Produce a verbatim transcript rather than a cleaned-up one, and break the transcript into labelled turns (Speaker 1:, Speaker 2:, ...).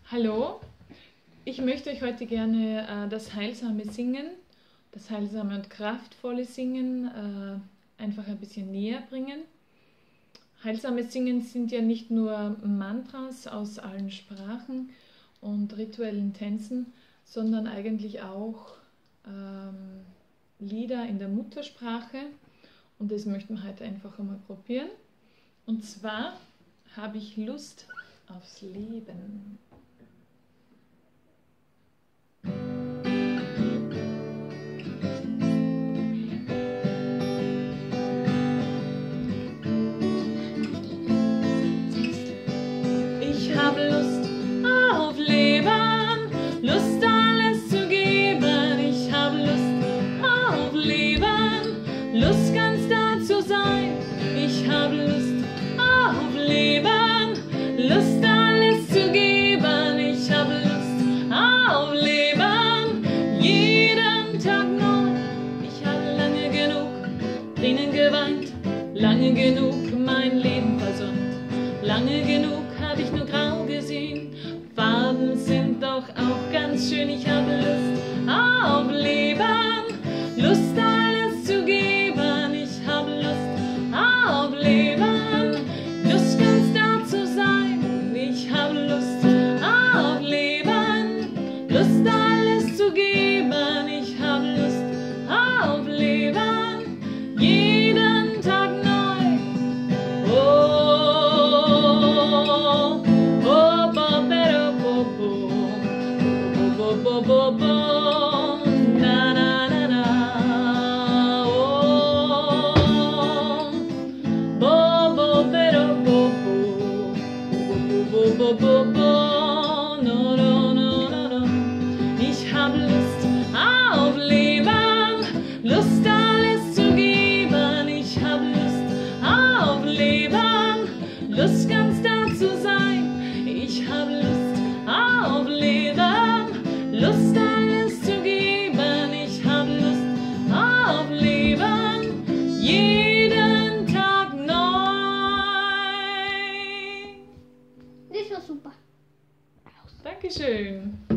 Speaker 1: Hallo, ich möchte euch heute gerne äh, das heilsame Singen, das heilsame und kraftvolle Singen äh, einfach ein bisschen näher bringen. Heilsames Singen sind ja nicht nur Mantras aus allen Sprachen und rituellen Tänzen, sondern eigentlich auch ähm, Lieder in der Muttersprache, und das möchten wir heute einfach einmal probieren. Und zwar habe ich Lust aufs Leben. Ich habe Lust auf Leben, Lust alles zu geben. Ich habe Lust auf Leben, Lust ganz da zu sein. Ich habe Lust auf Leben, Lust alles zu geben. Ich habe Lust auf Leben, jeden Tag neu. Ich habe lange genug Tränen geweint, lange genug mein Leben versäumt, lange genug habe ich nur grau gesehen. Farben sind doch auch ganz schön. Ich habe Lust auf Leben, Lust alles zu geben. Ich habe Lust auf Leben, Lust ganz da zu sein. Ich habe Lust auf Leben, Lust alles zu geben. Ich habe Lust auf Leben, jeden Tag neu. Oh, Bo, bo, bo, na, na, na, na, oh, bo, bo, pero, bo, bo, bo, bo, bo, bo, no, no, no, no, no. Ich habe Lust auf Leben, Lust alles zu geben. Ich habe Lust auf Leben, Lust ganz da zu sein. Ich habe Lust auf Leben, Lust alles zu geben. Ich habe Lust auf Leben, jeden Tag neu.
Speaker 2: Das war super.
Speaker 1: Dankeschön.